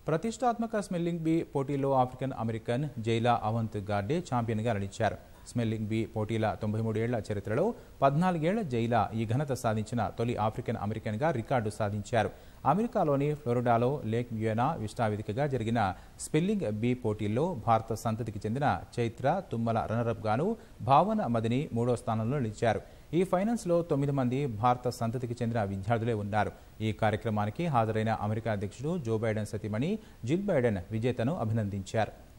ప్రతిష్టాత్మక spelling bee పోటీలో African American Zaila Avant garde ఛాంపియన్గా నిలిచారు. స్మెల్లింగ్ బీ పోటీల 93 ఏళ్ల చరిత్రలో 14 ఏళ్ల జైలా ఈ ఘనత సాధించిన తొలి ఆఫ్రికన్ అమెరికన్గా రికార్డు సాధించారు. అమెరికాలోని ఫ్లోరిడాలో లేక్ వ్యూనా విశ్వవేదికగా జరిగిన స్పెల్లింగ్ బీ పోటీల్లో భారత సంతతికి చెందిన చైత్ర తుమ్మల రన్నరప్ గాను, భావన మదిని 3వ స్థానంలో నిలిచారు. ఈ ఫైనల్స్లో 9 మంది భారత సంతతికి చెందిన విద్యార్థులే ఉన్నారు. ఈ కార్యక్రమానికి హాజరైన అమెరికా అధ్యక్షుడు జో బైడెన్ సతీమణి జిల్ బైడెన్ విజేతను అభినందించారు.